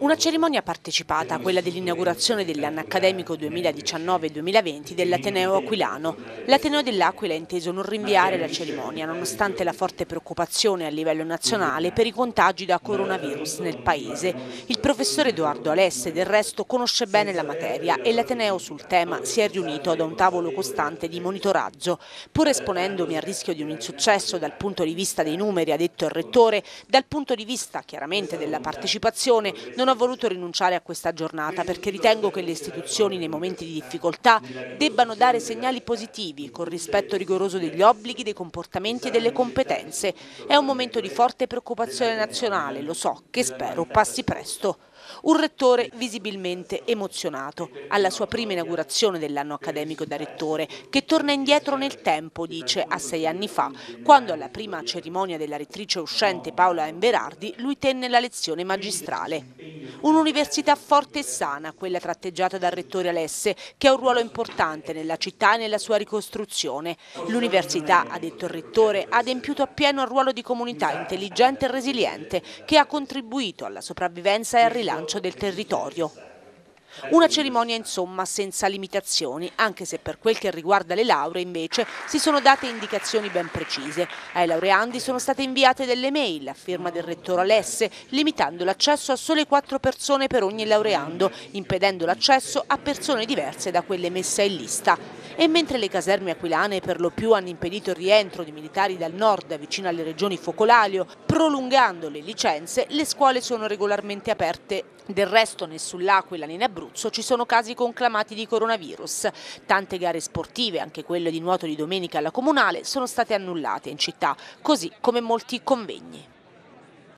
Una cerimonia partecipata, quella dell'inaugurazione dell'anno accademico 2019-2020 dell'Ateneo Aquilano. L'Ateneo dell'Aquila ha inteso non rinviare la cerimonia, nonostante la forte preoccupazione a livello nazionale per i contagi da coronavirus nel paese. Il professore Edoardo Alesse, del resto, conosce bene la materia e l'Ateneo sul tema si è riunito ad un tavolo costante di monitoraggio. Pur esponendomi al rischio di un insuccesso dal punto di vista dei numeri, ha detto il rettore, dal punto di vista chiaramente della partecipazione, non ho voluto rinunciare a questa giornata perché ritengo che le istituzioni nei momenti di difficoltà debbano dare segnali positivi con rispetto rigoroso degli obblighi, dei comportamenti e delle competenze. È un momento di forte preoccupazione nazionale, lo so, che spero passi presto. Un rettore visibilmente emozionato alla sua prima inaugurazione dell'anno accademico da rettore, che torna indietro nel tempo, dice, a 6 anni fa, quando alla prima cerimonia della rettrice uscente Paola Inverardi lui tenne la lezione magistrale. Un'università forte e sana, quella tratteggiata dal rettore Alesse, che ha un ruolo importante nella città e nella sua ricostruzione. L'università, ha detto il rettore, ha adempiuto appieno al ruolo di comunità intelligente e resiliente, che ha contribuito alla sopravvivenza e al rilancio del territorio. Una cerimonia insomma senza limitazioni, anche se per quel che riguarda le lauree invece si sono date indicazioni ben precise. Ai laureandi sono state inviate delle mail a firma del rettore Alesse, limitando l'accesso a sole 4 persone per ogni laureando, impedendo l'accesso a persone diverse da quelle messe in lista. E mentre le caserme aquilane per lo più hanno impedito il rientro di militari dal nord vicino alle regioni focolare, prolungando le licenze, le scuole sono regolarmente aperte. Del resto né sull'Aquila né in Abruzzo ci sono casi conclamati di coronavirus. Tante gare sportive, anche quelle di nuoto di domenica alla Comunale, sono state annullate in città, così come molti convegni.